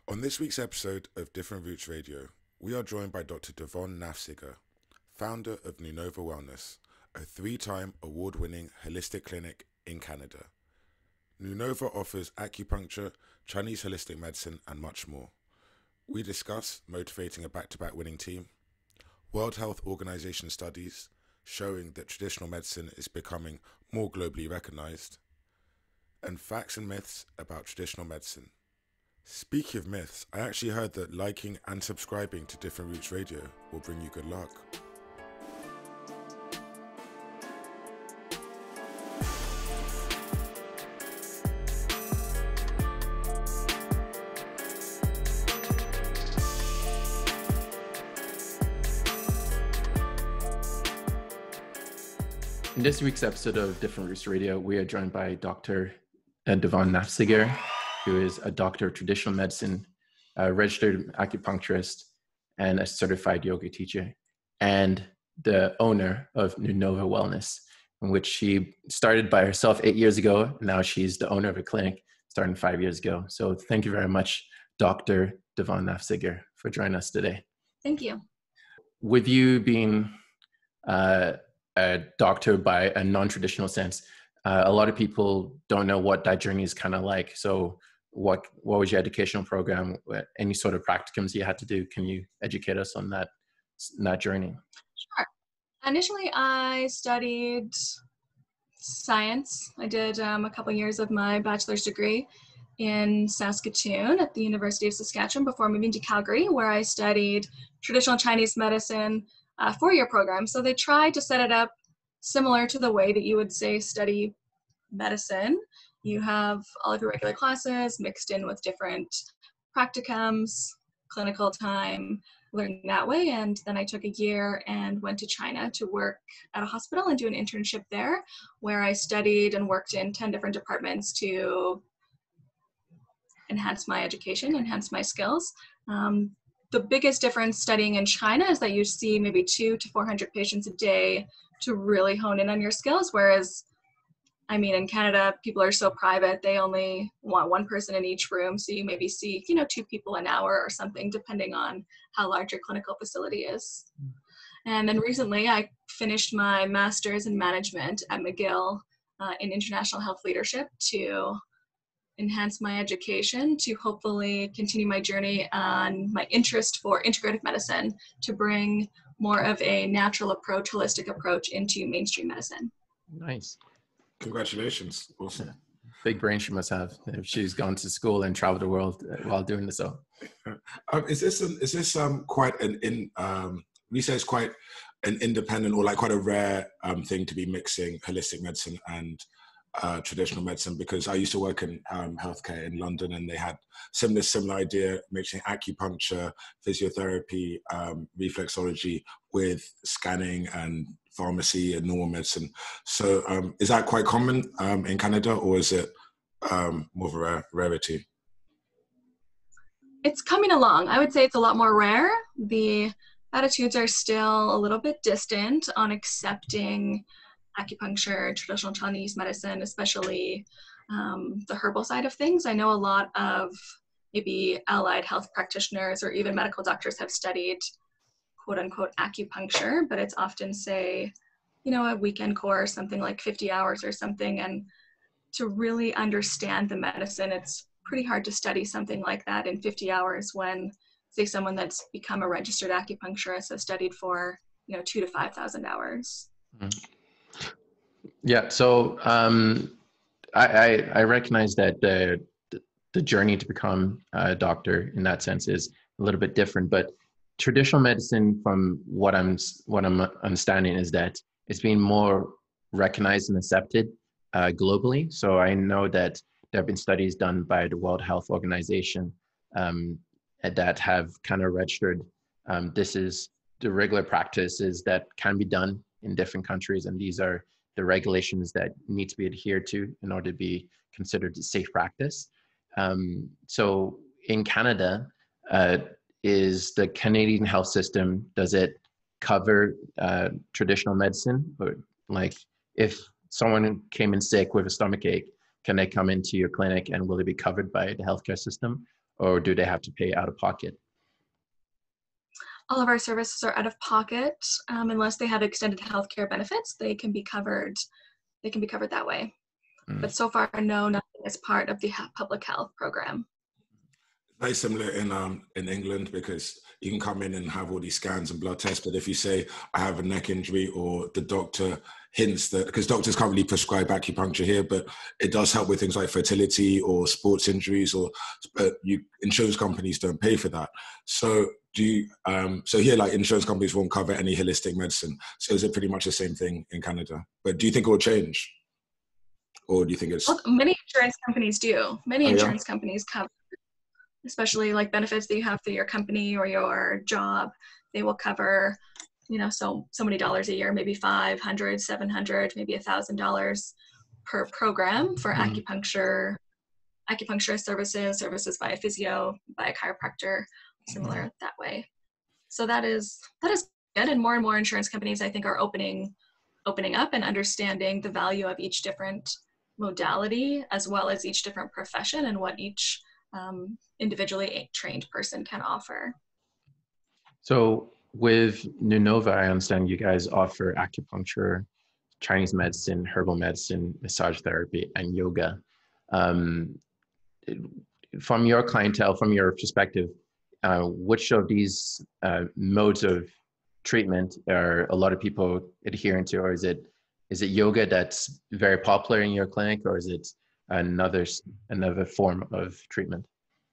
On this week's episode of Different Roots Radio, we are joined by Dr. Devonne Nafziger, founder of Nunova Wellness, a 3-time award-winning holistic clinic in Canada. Nunova offers acupuncture, Chinese holistic medicine, and much more. We discuss motivating a back-to-back winning team, World Health Organization studies showing that traditional medicine is becoming more globally recognized, and facts and myths about traditional medicine. Speaking of myths, I actually heard that liking and subscribing to Different Roots Radio will bring you good luck. In this week's episode of Different Roots Radio, we are joined by Dr. Devonne Nafziger, who is a doctor of traditional medicine, a registered acupuncturist, and a certified yoga teacher, and the owner of Nunova Wellness, in which she started by herself 8 years ago. Now she's the owner of a clinic starting 5 years ago. So thank you very much, Dr. Devonne Nafziger, for joining us today. Thank you. With you being a doctor by a non-traditional sense, a lot of people don't know what that journey is kind of like. So what was your educational program? Any sort of practicums you had to do? Can you educate us on that journey? Sure. Initially, I studied science. I did a couple years of my bachelor's degree in Saskatoon at the University of Saskatchewan before moving to Calgary, where I studied traditional Chinese medicine, 4-year program. So they tried to set it up similar to the way that you would say study medicine. You have all of your regular classes mixed in with different practicums, clinical time, learning that way. And then I took a year and went to China to work at a hospital and do an internship there, where I studied and worked in 10 different departments to enhance my education, enhance my skills. The biggest difference studying in China is that you see maybe 200 to 400 patients a day to really hone in on your skills. Whereas, in Canada, people are so private, they only want one person in each room. So you maybe see, 2 people an hour or something, depending on how large your clinical facility is. And then recently I finished my master's in management at McGill in international health leadership to enhance my education, to hopefully continue my journey on my interest for integrative medicine, to bring more of a natural approach, holistic approach into mainstream medicine. Nice. Congratulations. Awesome. Big brain she must have if she's gone to school and traveled the world while doing this. Is this quite we say it's quite an independent or like quite a rare thing to be mixing holistic medicine and traditional medicine? Because I used to work in healthcare in London, and they had similar idea, mixing acupuncture, physiotherapy, reflexology with scanning and pharmacy and normal medicine. So is that quite common in Canada, or is it more of a rarity? It's coming along. I would say it's a lot more rare. The attitudes are still a little bit distant on accepting acupuncture, traditional Chinese medicine, especially the herbal side of things. I know a lot of maybe allied health practitioners or even medical doctors have studied quote unquote acupuncture, but it's often say, a weekend course, something like 50 hours or something. And to really understand the medicine, it's pretty hard to study something like that in 50 hours when, say, someone that's become a registered acupuncturist has studied for, 2,000 to 5,000 hours. Mm-hmm. Yeah. So I recognize that the journey to become a doctor in that sense is a little bit different, but traditional medicine, from what I'm understanding, is that it's being more recognized and accepted globally. So I know that there have been studies done by the World Health Organization that have kind of registered this is the regular practices that can be done in different countries, and these are the regulations that need to be adhered to in order to be considered a safe practice. So in Canada, is the Canadian health system, does it cover traditional medicine? Or like if someone came in sick with a stomach ache, can they come into your clinic and will it be covered by the healthcare system? or do they have to pay out of pocket? All of our services are out of pocket, unless they have extended healthcare benefits. They can be covered. They can be covered that way. But so far, no, nothing is part of the public health program. Very similar in England, because you can come in and have all these scans and blood tests, but if you say I have a neck injury, or the doctor hints that, because doctors can't really prescribe acupuncture here, but it does help with things like fertility or sports injuries, but insurance companies don't pay for that. So so here, like, insurance companies won't cover any holistic medicine. So is it pretty much the same thing in Canada? But do you think it will change? Or do you think it's... Well, many insurance companies do. Many yeah? insurance companies cover, especially like benefits that you have through your company or your job. They will cover, so many dollars a year, maybe $500, $700, maybe $1,000 per program for acupuncture services by a physio, by a chiropractor, similar that way. So that is good. And more insurance companies, I think, are opening up and understanding the value of each different modality, as well as each different profession and what each individually trained person can offer. So with Nunova, I understand you guys offer acupuncture, Chinese medicine, herbal medicine, massage therapy, and yoga. From your clientele, from your perspective, which of these modes of treatment are a lot of people adhering to, or is it yoga that's very popular in your clinic, or is it another form of treatment?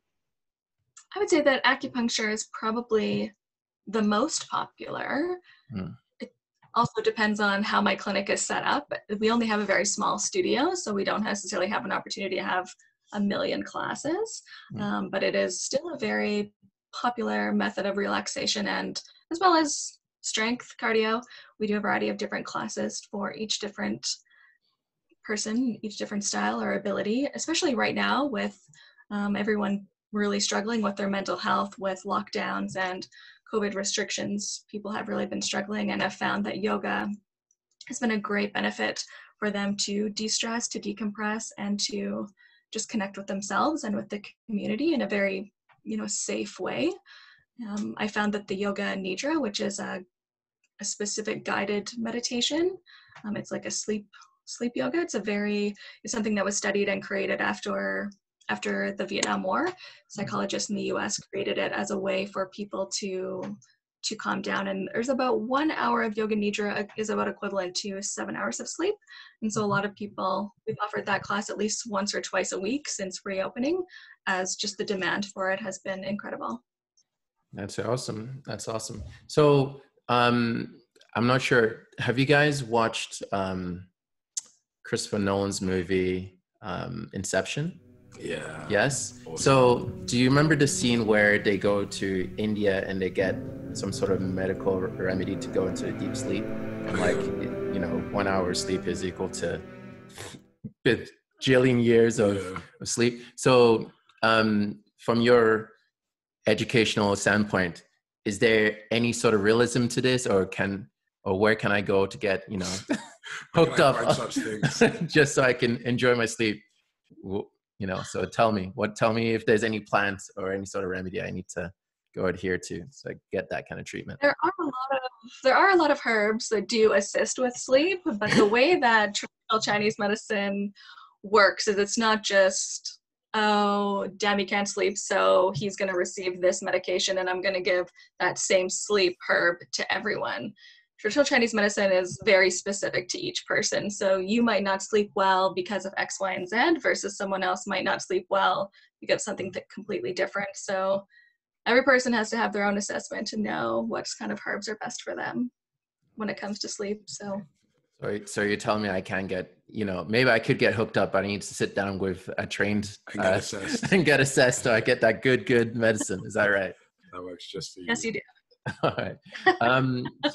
I would say that acupuncture is probably the most popular. It also depends on how my clinic is set up. We only have a very small studio, so we don't necessarily have an opportunity to have 1 million classes, but it is still a very popular method of relaxation, and as well as strength, cardio. We do a variety of different classes for each different person, each different style or ability, especially right now with everyone really struggling with their mental health with lockdowns and COVID restrictions. People have really been struggling, and have found that yoga has been a great benefit for them to de-stress, to decompress, and to just connect with themselves and with the community in a very, safe way. I found that the yoga nidra, which is a specific guided meditation, it's like a sleep yoga. It's something that was studied and created after the Vietnam War. Psychologists in the US created it as a way for people to calm down. And there's about 1 hour of yoga nidra is about equivalent to 7 hours of sleep. And so a lot of people, we've offered that class at least once or twice a week since reopening, as just the demand for it has been incredible. That's awesome. So I'm not sure, have you guys watched Christopher Nolan's movie Inception? Yeah. Yes. Awesome. So do you remember the scene where they go to India and they get some sort of medical remedy to go into deep sleep? And 1 hour sleep is equal to bajillion years of sleep. So from your educational standpoint, is there any sort of realism to this, or where can I go to get, hooked up such things? just so I can enjoy my sleep? So tell me if there's any plants or any sort of remedy I need to go adhere to so I get that kind of treatment. There are a lot of herbs that do assist with sleep, but the way that traditional Chinese medicine works is it's not just, oh, Demi can't sleep, so he's going to receive this medication and I'm going to give that same sleep herb to everyone. Traditional Chinese medicine is very specific to each person. So you might not sleep well because of X, Y, and Z versus someone else might not sleep well because of something completely different. So every person has to have their own assessment to know what kind of herbs are best for them when it comes to sleep. So you're telling me I can get, maybe I could get hooked up, but I need to sit down with a trained and get assessed so I get that good medicine. Is that right? That works just for you. Yes, you do. All right.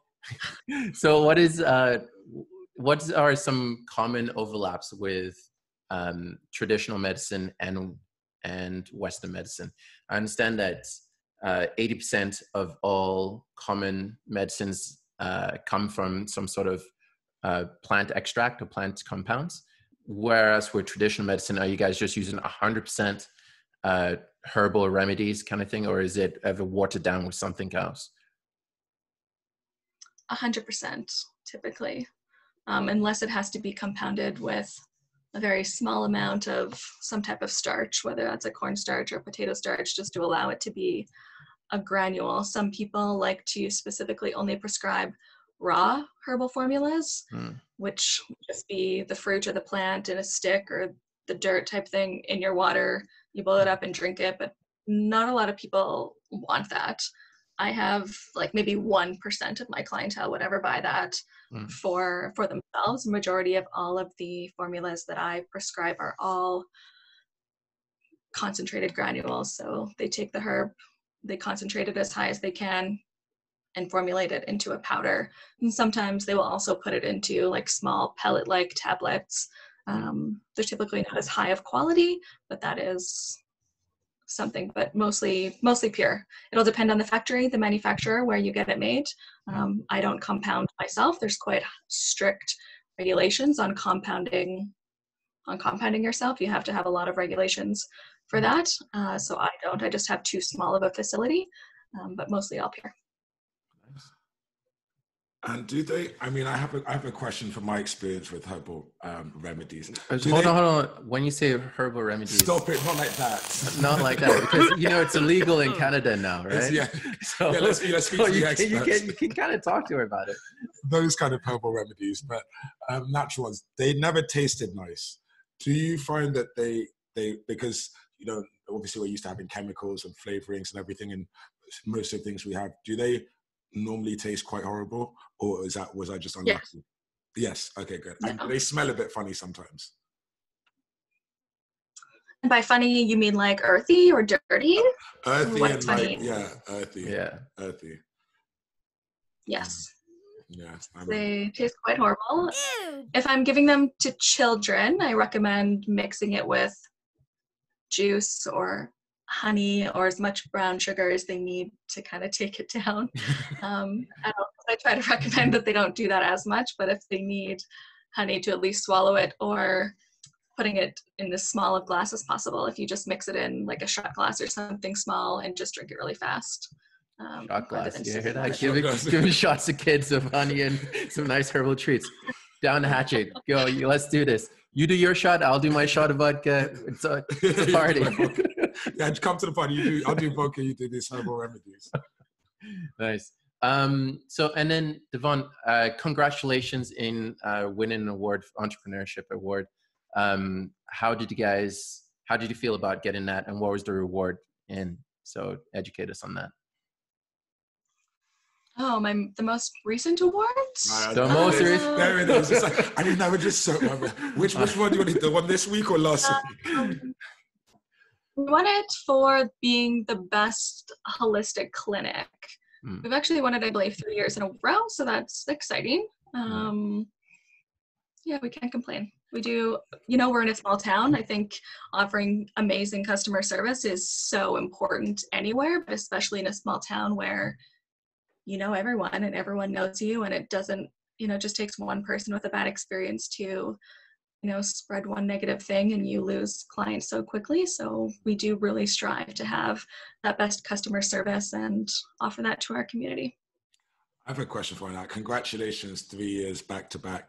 So what are some common overlaps with traditional medicine and Western medicine? I understand that 80% of all common medicines come from some sort of plant extract or plant compounds, whereas with traditional medicine, are you guys just using 100% herbal remedies kind of thing, or is it ever watered down with something else? 100% typically, unless it has to be compounded with a very small amount of some type of starch, whether that's a cornstarch or potato starch, just to allow it to be a granule. Some people like to specifically only prescribe raw herbal formulas, which would just be the fruit or the plant in a stick or the dirt type thing in your water. You boil it up and drink it, but not a lot of people want that. I have like maybe 1% of my clientele would ever buy that for themselves. The majority of all of the formulas that I prescribe are all concentrated granules. So they take the herb, they concentrate it as high as they can and formulate it into a powder. And sometimes they will also put it into like small pellet-like tablets. They're typically not as high of quality, but that is something, but mostly pure. It'll depend on the factory, the manufacturer, where you get it made. I don't compound myself. There's quite strict regulations on compounding yourself. You have to have a lot of regulations for that. So I don't. I just have too small of a facility, but mostly all pure. And do they, I mean, I have a question from my experience with herbal remedies. Hold on. When you say herbal remedies. Stop it, not like that. Not like that, because, you know, it's illegal in Canada now, right? Yeah. So, let's speak to the experts. You can kind of talk to her about it. Those kind of herbal remedies, but natural ones, they never tasted nice. Do you find that they because, you know, obviously we're used to having chemicals and flavorings and everything, and most of the things we have, do they normally taste quite horrible, or was I just unlucky? Yes. Okay, good. No. And they smell a bit funny sometimes. And by funny, you mean like earthy or dirty? Earthy and funny? Earthy. Yeah. Earthy. Yes. Yeah. They taste quite horrible. If I'm giving them to children, I recommend mixing it with juice or honey or as much brown sugar as they need to kind of take it down. I try to recommend that they don't do that as much, but if they need honey to at least swallow it, or putting it in as small of glass as possible, if you just mix it in like a shot glass or something small and just drink it really fast. Shot glass, you hear that? Giving shots to kids of honey and some nice herbal treats. Down the hatchet. Go, let's do this. You do your shot, I'll do my shot of vodka. It's a party. Yeah, come to the party. I'll do vodka, you do these herbal remedies. Nice. So, and then Devonne, congratulations in winning an award, entrepreneurship award. How did you feel about getting that, and what was the reward? And so educate us on that. Oh, the most recent awards? The most recent. There it is. It's like, I didn't know. Just so. Which one do you want? The one this week or last week? We won it for being the best holistic clinic. We've actually won it, I believe, 3 years in a row, so that's exciting. Yeah, we can't complain. We do, you know, we're in a small town. I think offering amazing customer service is so important anywhere, but especially in a small town where you know everyone and everyone knows you, and it doesn't, you know, just takes one person with a bad experience to, you know, spread one negative thing and you lose clients so quickly. So we do really strive to have that best customer service and offer that to our community. I have a question for you now. Congratulations, 3 years back to back.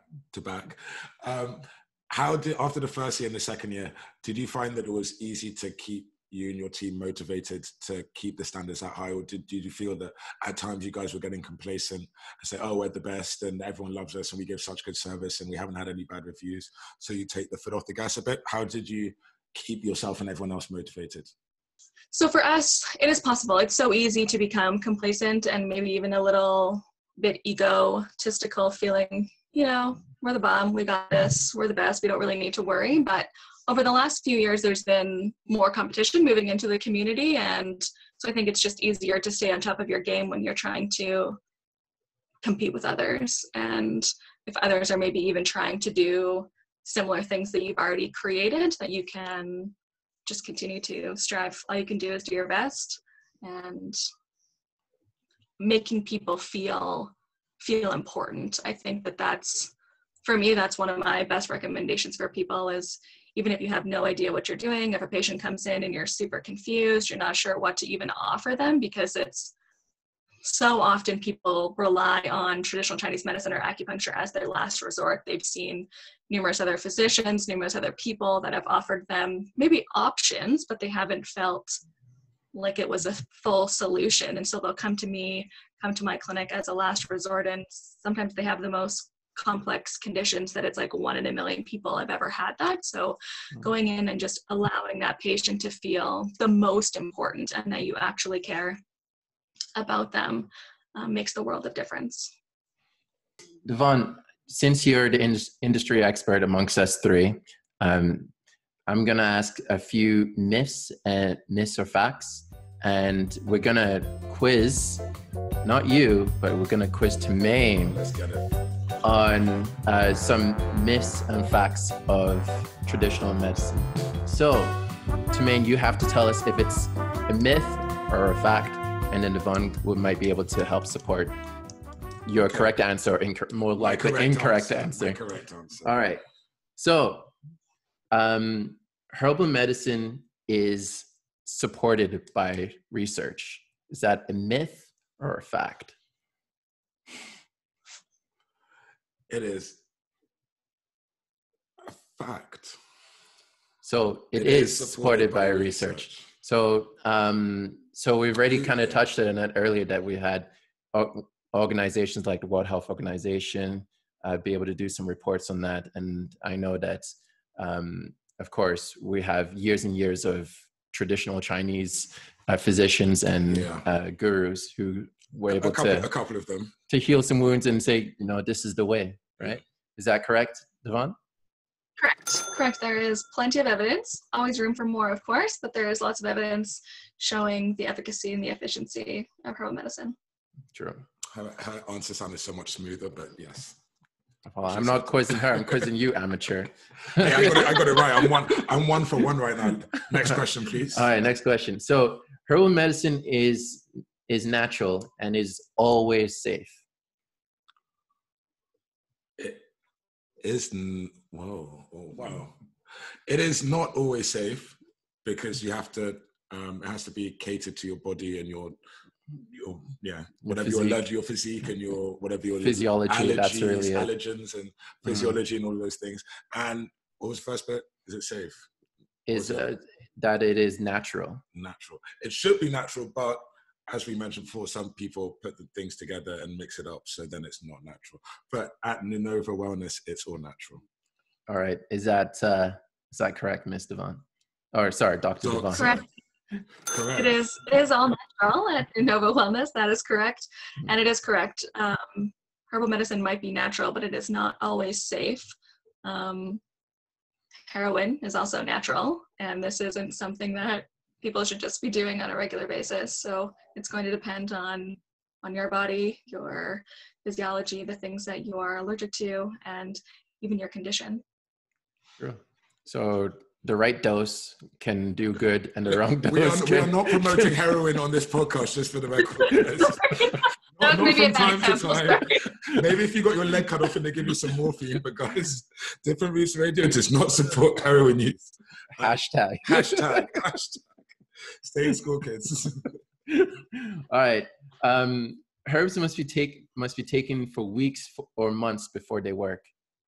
After the first year and the second year, did you find that it was easy to keep you and your team motivated to keep the standards that high, or did you feel that at times you guys were getting complacent and say, oh, we're the best and everyone loves us and we give such good service and we haven't had any bad reviews, so you take the foot off the gas a bit? How did you keep yourself and everyone else motivated? So for us, it is possible. It's so easy to become complacent and maybe even a little bit egotistical, feeling, you know, we're the bomb, we got this, we're the best, we don't really need to worry. But over the last few years, there's been more competition moving into the community. And so I think it's just easier to stay on top of your game when you're trying to compete with others. And if others are maybe even trying to do similar things that you've already created, that you can just continue to strive. All you can do is do your best, and making people feel important. I think that's, for me, that's one of my best recommendations for people is, even if you have no idea what you're doing, if a patient comes in and you're super confused, you're not sure what to even offer them, because it's so often people rely on traditional Chinese medicine or acupuncture as their last resort. They've seen numerous other physicians, numerous other people that have offered them maybe options, but they haven't felt like it was a full solution. And so they'll come to me, come to my clinic as a last resort, and sometimes they have the most complex conditions that it's like 1 in a million people have ever had that. So going in and just allowing that patient to feel the most important and that you actually care about them makes the world of difference. Devonne, since you're the industry expert amongst us three, I'm going to ask a few myths or facts, and we're going to quiz, not you, but we're going to quiz Timeyin. Let's get it. On some myths and facts of traditional medicine. So, Timeyin, you have to tell us if it's a myth or a fact, and then Devonne might be able to help support your correct answer, or more likely incorrect answer. Correct answer. All right. So, herbal medicine is supported by research. Is that a myth or a fact? It is a fact. So it is supported by research. So, so we've already kind of touched on it earlier that we had organizations like the World Health Organization be able to do some reports on that. And I know that, of course, we have years and years of traditional Chinese physicians and gurus who were able a couple of them to heal some wounds and say, this is the way, right? Is that correct, Devonne? Correct. There is plenty of evidence, always room for more, of course, but there is lots of evidence showing the efficacy and the efficiency of herbal medicine. True. Her answer sounded so much smoother, but yes. Well, I'm not quizzing her, I'm quizzing you, amateur. Hey, I got it right. I'm one for one right now. Next question, please. All right, next question. So herbal medicine is natural and is always safe. It is, wow. It is not always safe, because you have to, it has to be catered to your body and your whatever your allergy, your physique, and your whatever your physiology, allergies, that's really allergens and physiology and all of those things. And what was the first bit? Is it safe? Is that it is natural. Natural. It should be natural, but as we mentioned before, some people put the things together and mix it up, so then it's not natural. But at Nunova Wellness, it's all natural. All right. Is that correct, Miss Devonne? Or sorry, Dr. Devonne. Correct. Correct. It is all natural at Nunova Wellness. That is correct. And it is correct. Herbal medicine might be natural, but it is not always safe. Heroin is also natural, and this isn't something that people should just be doing on a regular basis. So it's going to depend on your body, your physiology, the things that you are allergic to, and even your condition. True. So the right dose can do good, and the wrong dose we are not promoting heroin on this podcast, just for the record. Not from time to time. Maybe if you got your leg cut off and they give you some morphine, but guys, Different Roots Radio does not support heroin use. Hashtag. Stay in school, kids. All right. Herbs must be taken for weeks or months before they work.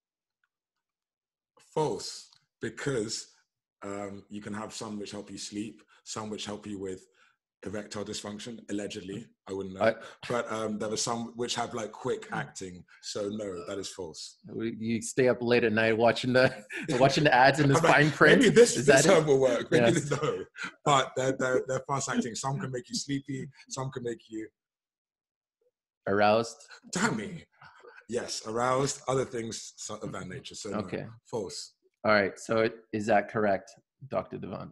False, because you can have some which help you sleep, some which help you with erectile dysfunction, allegedly. I wouldn't know. But there are some which have like quick acting. So no, that is false. You stay up late at night watching the ads in the fine print. Maybe this herb will work. Maybe no. But they're fast acting. Some can make you sleepy. Some can make you aroused. Damn me. Yes, aroused. Other things of that nature. So okay. No, false. All right. So is that correct, Dr. Devonne?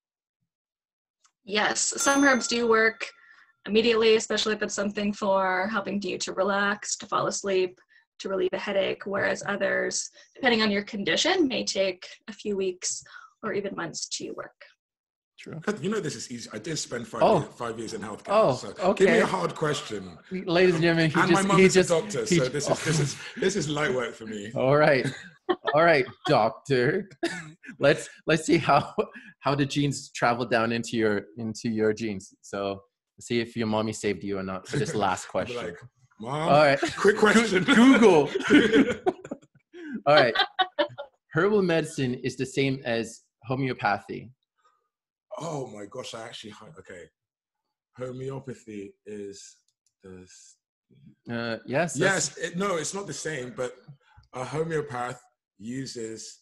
Yes, some herbs do work immediately, especially if it's something for helping you to relax, to fall asleep, to relieve a headache, whereas others, depending on your condition, may take a few weeks or even months to work. True. You know this is easy. I did spend 5 years in healthcare. So okay. Give me a hard question. Ladies and gentlemen, my mum is a doctor, so this is light work for me. All right. All right, doctor. Let's see how the genes travel down into your genes. So see if your mommy saved you or not for this last question. Like, Mom, all right, quick question. Google. All right, herbal medicine is the same as homeopathy. Oh my gosh, okay. Homeopathy is this. Yes. Yes. No, it's not the same, but a homeopath uses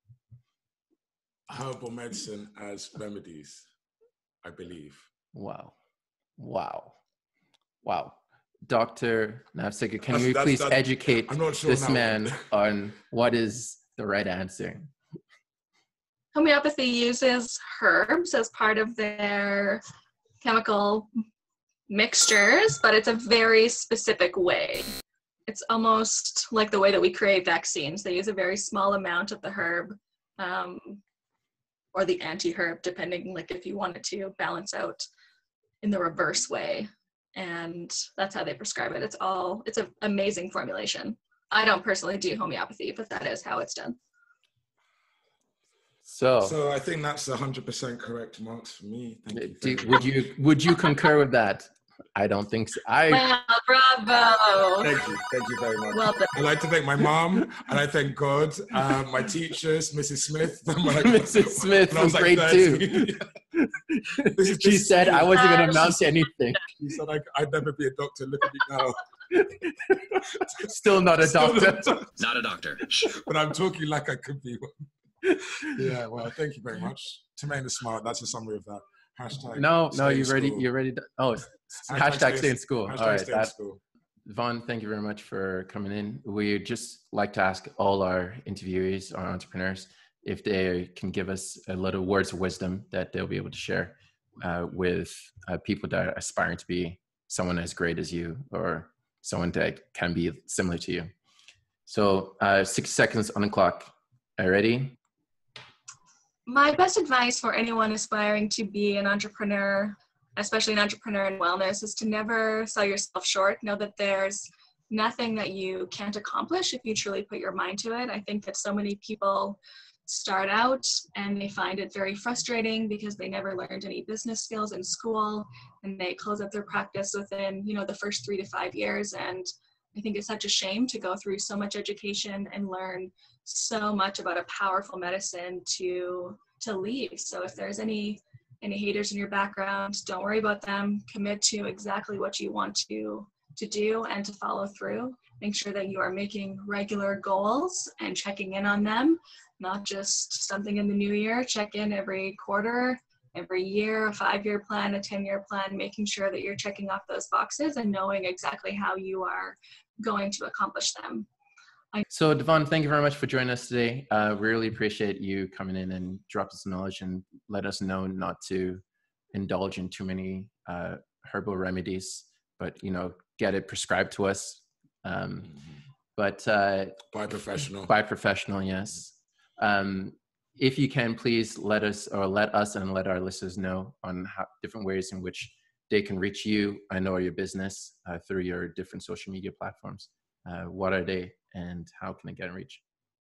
herbal medicine as remedies, I believe. Wow. Dr. Nafziger, can you please educate this man on what is the right answer? Homeopathy uses herbs as part of their chemical mixtures, but it's a very specific way. It's almost like the way that we create vaccines. They use a very small amount of the herb or the anti-herb, depending, like if you wanted to balance out in the reverse way. And that's how they prescribe it. It's an amazing formulation. I don't personally do homeopathy, but that is how it's done. So I think that's 100% correct marks for me. Thank you. Would you concur with that? I don't think so. Well, bravo. Thank you very much. Well done. I'd like to thank my mom, and I thank God, my teachers, Mrs. Smith. Mrs. Smith from grade 2. She said I wasn't going to amount to anything. She said I'd never be a doctor. Look at me now. Still not a doctor. Not a doctor. But I'm talking like I could be one. Yeah, well, thank you very much. Timeyin is smart. That's a summary of that. Hashtag no, you're ready. Hashtag stay in school. All right, Devonne, thank you very much for coming in. We just like to ask all our interviewees, our entrepreneurs, if they can give us a little words of wisdom that they'll be able to share with people that are aspiring to be someone as great as you or someone that can be similar to you. So 6 seconds on the clock. Are you ready? My best advice for anyone aspiring to be an entrepreneur, especially an entrepreneur in wellness, is to never sell yourself short. Know that there's nothing that you can't accomplish if you truly put your mind to it. I think that so many people start out and they find it very frustrating because they never learned any business skills in school, and they close up their practice within, the first 3 to 5 years. And I think it's such a shame to go through so much education and learn so much about a powerful medicine to leave. So if there's any haters in your background, don't worry about them. Commit to exactly what you want to do and to follow through. Make sure that you are making regular goals and checking in on them, not just something in the new year. Check in every quarter, every year, a 5-year plan, a 10-year plan, making sure that you're checking off those boxes and knowing exactly how you are going to accomplish them. So Devonne, thank you very much for joining us today. Really appreciate you coming in and dropping some knowledge and let us know not to indulge in too many herbal remedies, but get it prescribed to us. But by professional, yes. If you can, please let us and let our listeners know on different ways in which they can reach you, I know, your business through your different social media platforms. What are they and how can they get in reach?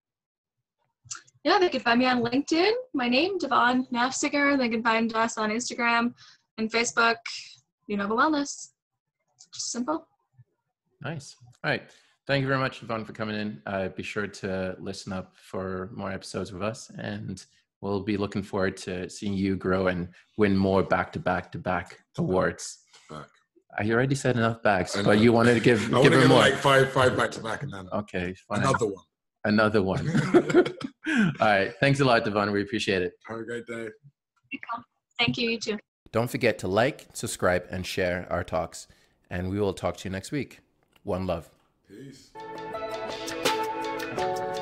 Yeah, they can find me on LinkedIn. My name, Devonne Nafziger. They can find us on Instagram and Facebook, Nunova Wellness. Just simple. Nice. All right. Thank you very much, Devonne, for coming in. Be sure to listen up for more episodes with us, and we'll be looking forward to seeing you grow and win more back-to-back awards. You already said enough bags, but you wanted to give her more. Like five back-to-back, and then okay, fine. Another one. All right. Thanks a lot, Devonne. We appreciate it. Have a great day. Thank you. You too. Don't forget to like, subscribe, and share our talks, and we will talk to you next week. One love. Peace.